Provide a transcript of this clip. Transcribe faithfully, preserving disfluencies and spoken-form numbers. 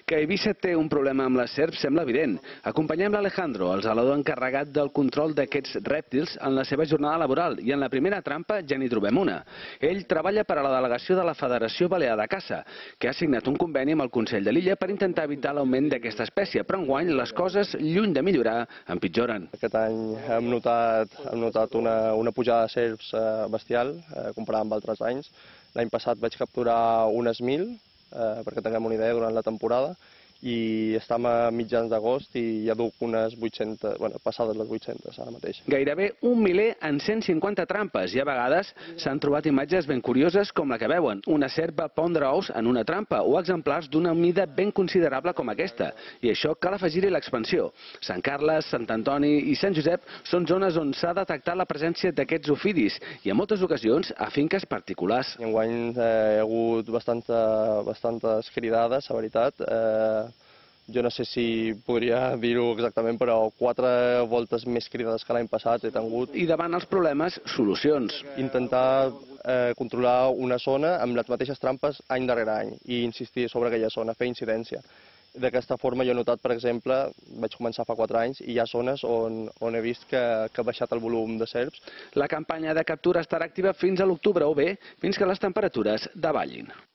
Que Eivissa té un problema amb les serps sembla evident. Acompanyem l'Alejandro, el zelador encarregat del control d'aquests rèptils, en la seva jornada laboral, i en la primera trampa ja n'hi trobem una. Ell treballa per a la delegació de la Federació Balear de Caça, que ha signat un conveni amb el Consell de l'illa per intentar evitar l'augment d'aquesta espècie, però enguany les coses, lluny de millorar, empitjoren. Aquest any hem notat, hem notat una, una pujada de serps eh, bestial, eh, comparat amb altres anys. L'any passat vaig capturar unes mil, eh, perquè tinguem una idea, durant la temporada, i estem a mitjans d'agost i ja duc unes vuit-centes, bueno, passades les vuit-centes ara mateix. Gairebé un miler en cent cinquanta trampes i a vegades s'han trobat imatges ben curioses com la que veuen. Una serp va pondre ous en una trampa o exemplars d'una mida ben considerable com aquesta. I això cal afegir-hi l'expansió. Sant Carles, Sant Antoni i Sant Josep són zones on s'ha detectat la presència d'aquests ofidis i en moltes ocasions a finques particulars. Enguany eh, hi ha hagut bastanta, bastantes cridades, la veritat. Eh, Jo no sé si podria dir-ho exactament, però quatre voltes més cridades que l'any passat he tingut. I davant els problemes, solucions. Intentar eh, controlar una zona amb les mateixes trampes any darrere any i insistir sobre aquella zona, fer incidència. D'aquesta forma jo he notat, per exemple, vaig començar fa quatre anys i hi ha zones on, on he vist que, que ha baixat el volum de serps. La campanya de captura estarà activa fins a l'octubre o bé fins que les temperatures davallin.